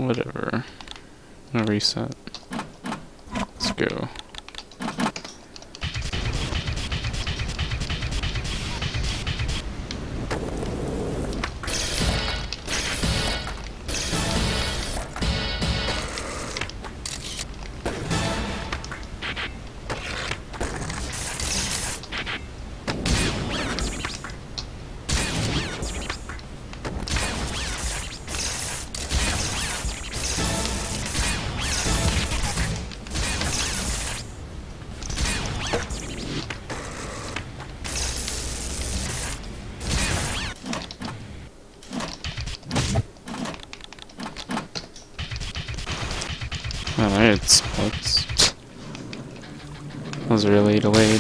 Whatever. I'm gonna reset. Let's go. Alright, that was really delayed.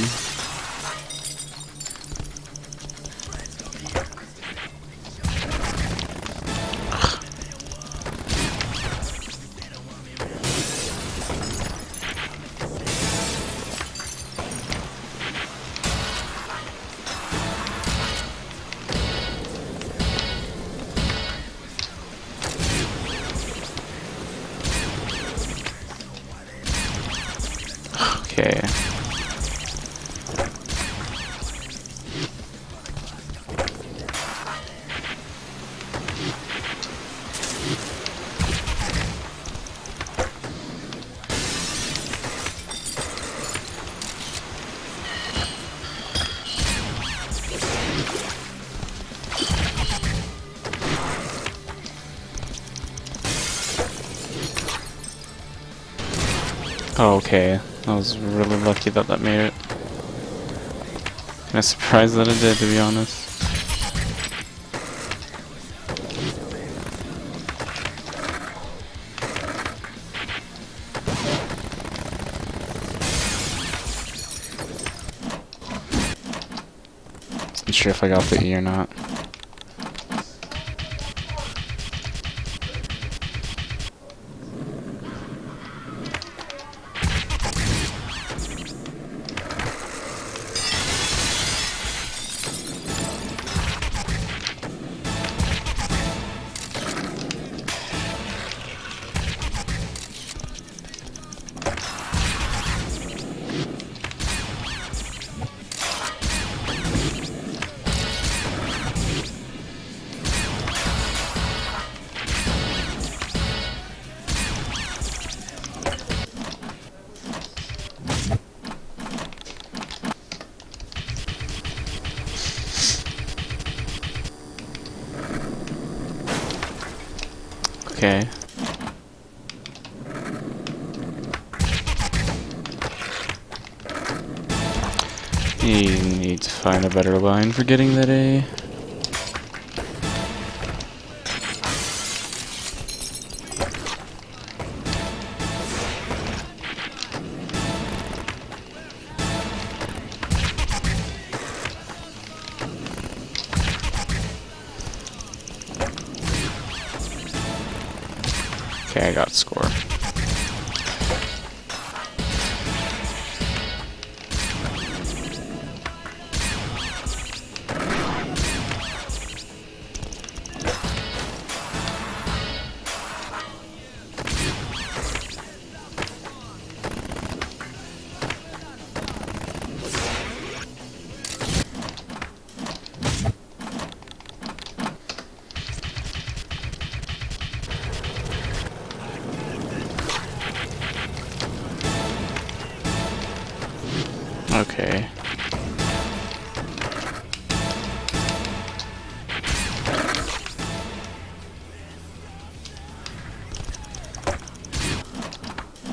Okay. Okay, I was really lucky that that made it. I'm surprised that it did, to be honest. Not sure if I got the E or not. Okay. You need to find a better line for getting that A. Okay, I got score. Okay.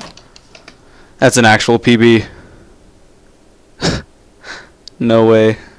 That's an actual PB. No way.